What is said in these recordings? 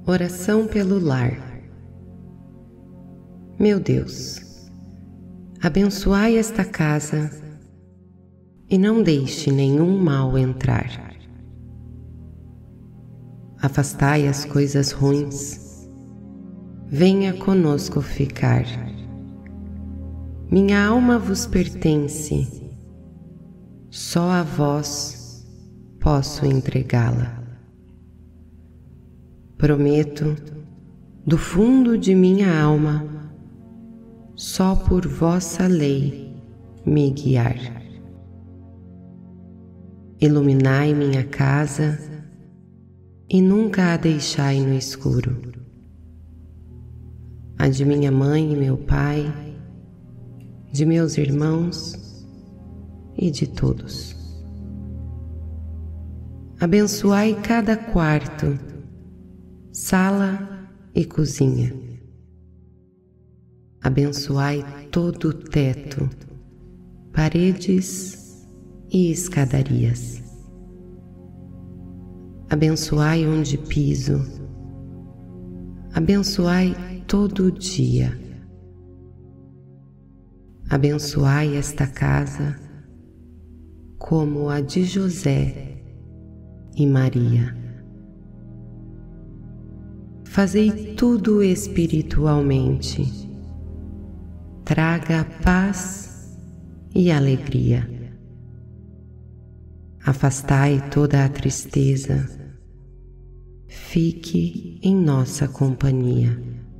Oração pelo lar. Meu Deus, abençoai esta casa e não deixe nenhum mal entrar. Afastai as coisas ruins, venha conosco ficar. Minha alma vos pertence, só a vós posso entregá-la. Prometo, do fundo de minha alma, só por vossa lei me guiar. Iluminai minha casa e nunca a deixai no escuro. A de minha mãe e meu pai, de meus irmãos e de todos. Abençoai cada quarto, sala e cozinha. Abençoai todo o teto, paredes e escadarias. Abençoai onde piso. Abençoai todo o dia. Abençoai esta casa como a de José e Maria. Fazei tudo espiritualmente. Traga paz e alegria. Afastai toda a tristeza. Fique em nossa companhia.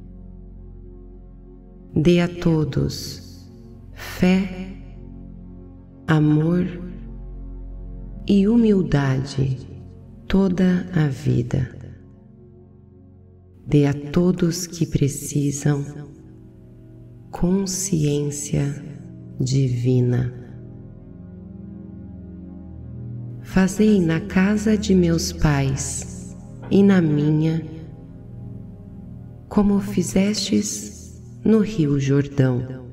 Dê a todos fé, amor e humildade toda a vida. Dê a todos que precisam consciência divina. Fazei na casa de meus pais e na minha, como fizestes no Rio Jordão.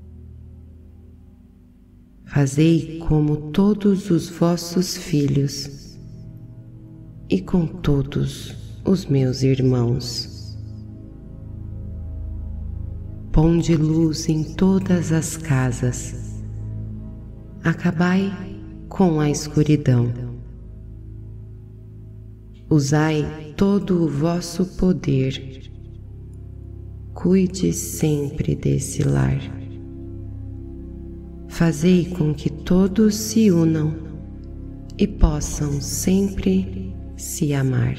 Fazei como todos os vossos filhos e com todos os meus irmãos. Ponde luz em todas as casas. Acabai com a escuridão. Usai todo o vosso poder. Cuide sempre desse lar. Fazei com que todos se unam e possam sempre se amar.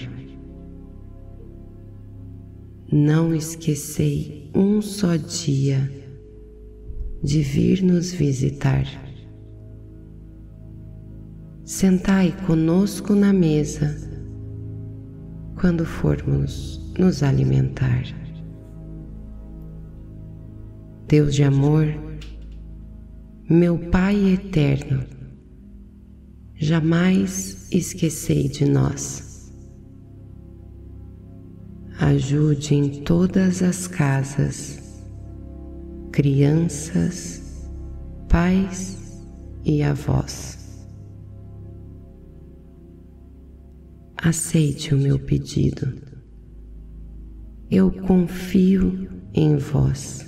Não esquecei um só dia de vir nos visitar. Sentai conosco na mesa quando formos nos alimentar. Deus de amor, meu Pai eterno, jamais esquecei de nós. Ajude em todas as casas, crianças, pais e avós. Aceite o meu pedido. Eu confio em vós.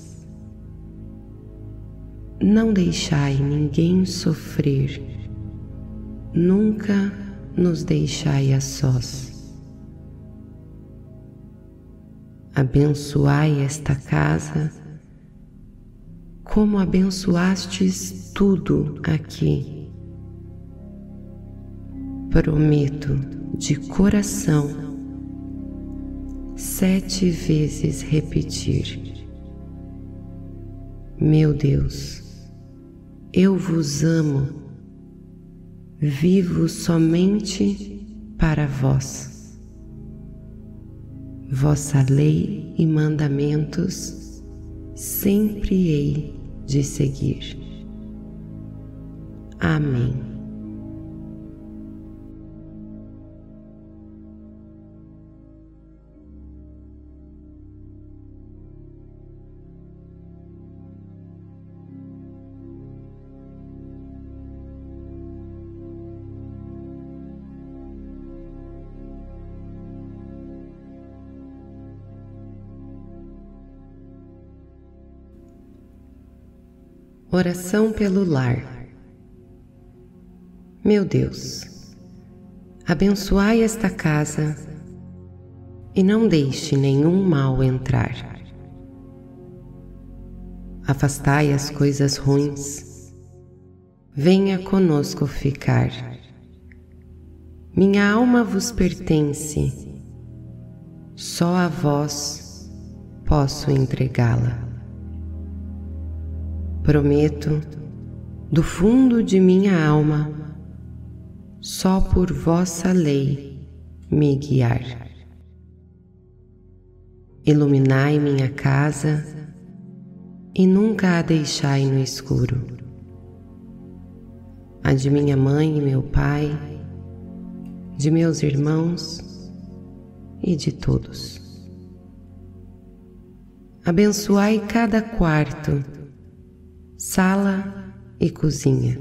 Não deixai ninguém sofrer. Nunca nos deixai a sós. Abençoai esta casa como abençoastes tudo aqui. Prometo de coração 7 vezes repetir: meu Deus, eu vos amo, vivo somente para vós. Vossa lei e mandamentos sempre hei de seguir. Amém. Oração pelo lar. Meu Deus, abençoai esta casa e não deixe nenhum mal entrar. Afastai as coisas ruins, venha conosco ficar. Minha alma vos pertence, só a vós posso entregá-la. Prometo, do fundo de minha alma, só por vossa lei me guiar. Iluminai minha casa e nunca a deixai no escuro. A de minha mãe e meu pai, de meus irmãos e de todos. Abençoai cada quarto, sala e cozinha.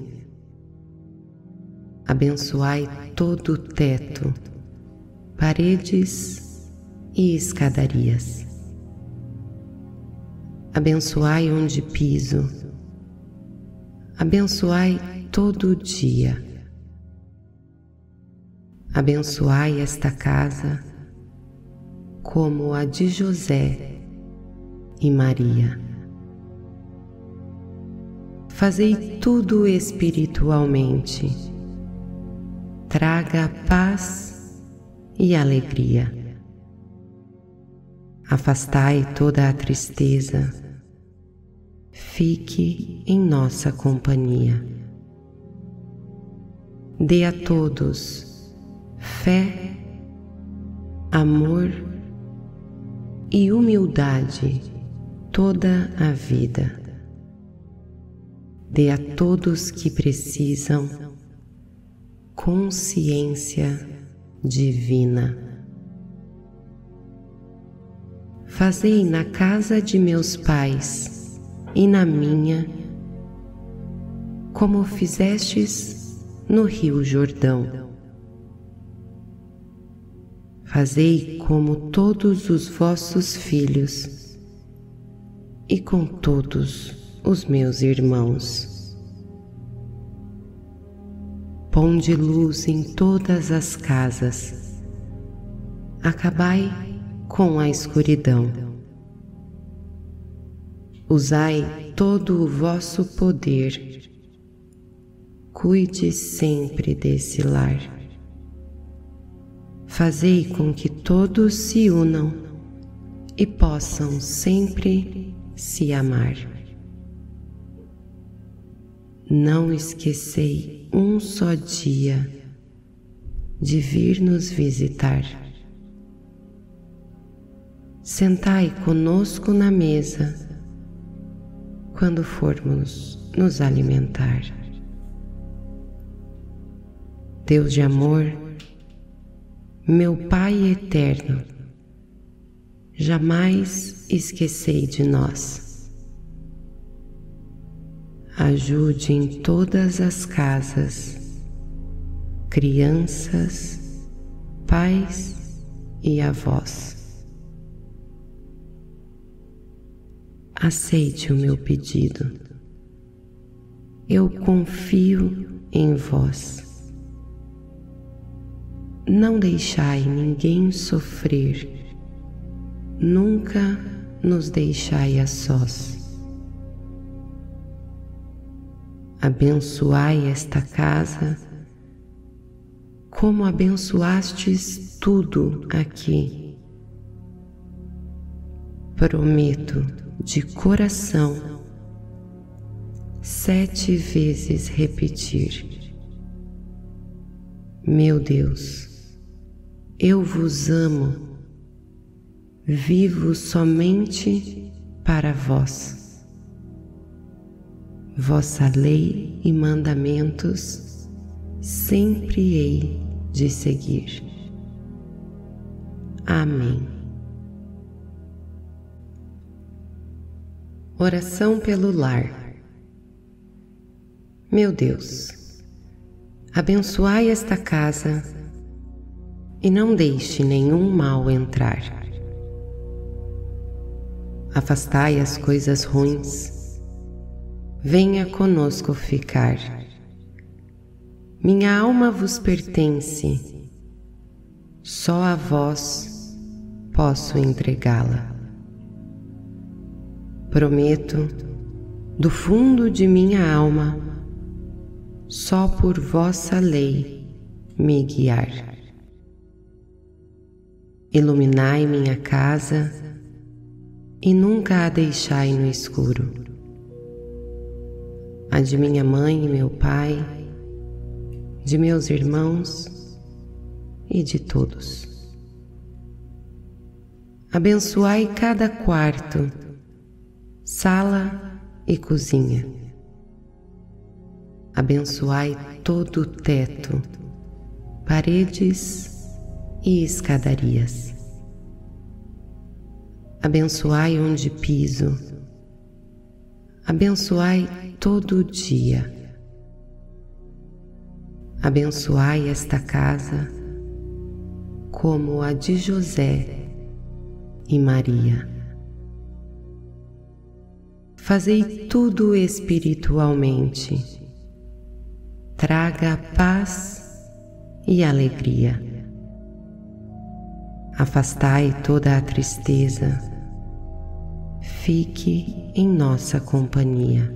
Abençoai todo o teto, paredes e escadarias. Abençoai onde piso. Abençoai todo o dia. Abençoai esta casa como a de José e Maria. Fazei tudo espiritualmente. Traga paz e alegria. Afastai toda a tristeza. Fique em nossa companhia. Dê a todos fé, amor e humildade toda a vida. Dê a todos que precisam consciência divina. Fazei na casa de meus pais e na minha, como fizestes no Rio Jordão. Fazei como todos os vossos filhos e com todos os meus irmãos. Ponde luz em todas as casas, acabai com a escuridão. Usai todo o vosso poder, cuide sempre desse lar. Fazei com que todos se unam e possam sempre se amar. Não esquecei um só dia de vir nos visitar. Sentai conosco na mesa quando formos nos alimentar. Deus de amor, meu Pai eterno, jamais esquecei de nós. Ajude em todas as casas, crianças, pais e avós. Aceite o meu pedido. Eu confio em vós. Não deixai ninguém sofrer. Nunca nos deixai a sós. Abençoai esta casa como abençoastes tudo aqui. Prometo de coração 7 vezes repetir: meu Deus, eu vos amo, vivo somente para vós. Vossa lei e mandamentos sempre hei de seguir. Amém. Oração pelo lar. Meu Deus, abençoai esta casa e não deixe nenhum mal entrar. Afastai as coisas ruins, venha conosco ficar. Minha alma vos pertence, só a vós posso entregá-la. Prometo, do fundo de minha alma, só por vossa lei me guiar. Iluminai minha casa e nunca a deixai no escuro. A de minha mãe e meu pai, de meus irmãos e de todos. Abençoai cada quarto, sala e cozinha. Abençoai todo o teto, paredes e escadarias. Abençoai onde piso. Abençoai todo o dia. Abençoai esta casa como a de José e Maria. Fazei tudo espiritualmente. Traga paz e alegria. Afastai toda a tristeza. Fique em nossa companhia.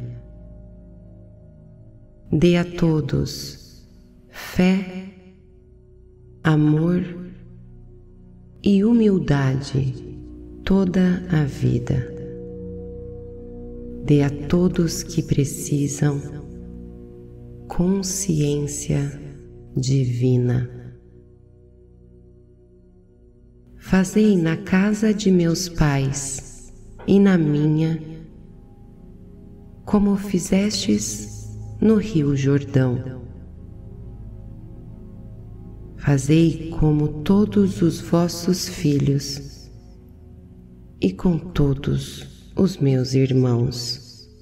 Dê a todos fé, amor e humildade toda a vida. Dê a todos que precisam consciência divina. Fazei na casa de meus pais e na minha, como fizestes no Rio Jordão. Fazei como todos os vossos filhos e com todos os meus irmãos.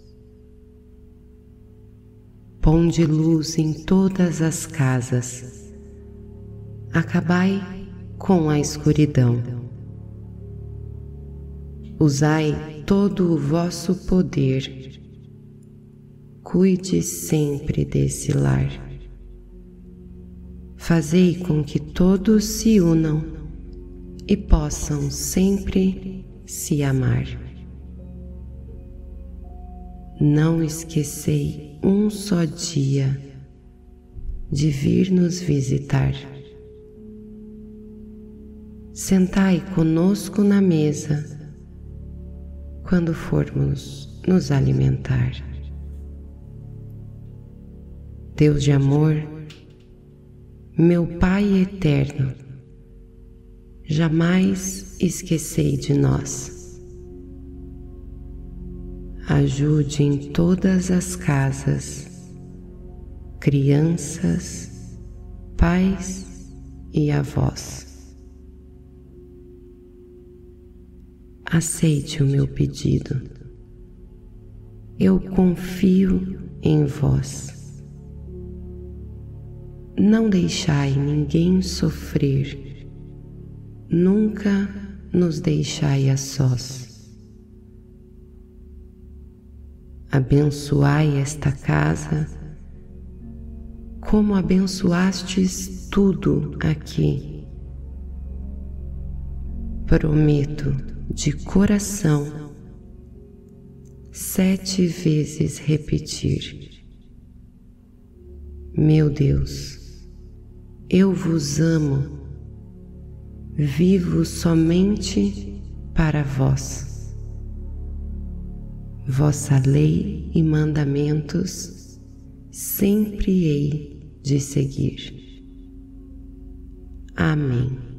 Ponde luz em todas as casas. Acabai com a escuridão. Usai todo o vosso poder. Cuide sempre desse lar. Fazei com que todos se unam e possam sempre se amar. Não esquecei um só dia de vir nos visitar. Sentai conosco na mesa quando formos nos alimentar. Deus de amor, meu Pai eterno, jamais esquecei de nós. Ajude em todas as casas, crianças, pais e avós. Aceite o meu pedido. Eu confio em vós. Não deixai ninguém sofrer. Nunca nos deixai a sós. Abençoai esta casa como abençoastes tudo aqui. Prometo de coração 7 vezes repetir: meu Deus, eu vos amo, vivo somente para vós. Vossa lei e mandamentos sempre hei de seguir. Amém.